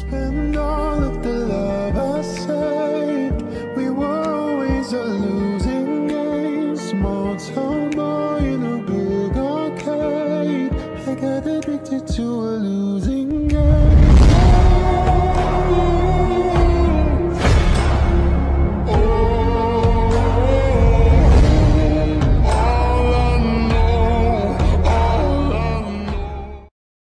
Spend all of the love I saved. We were always a losing game. Small town boy in a big arcade. I got addicted to